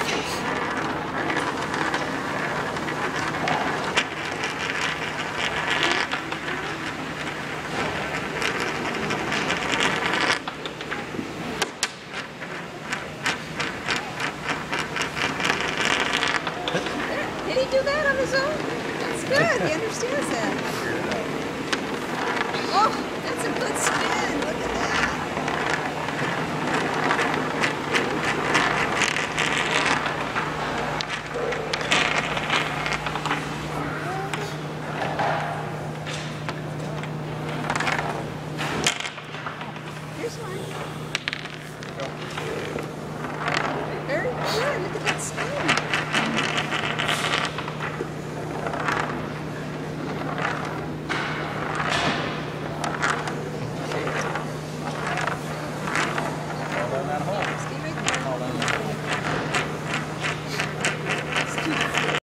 Did he do that on his own? That's good. He understands that. Oh, that's a good spin. Look at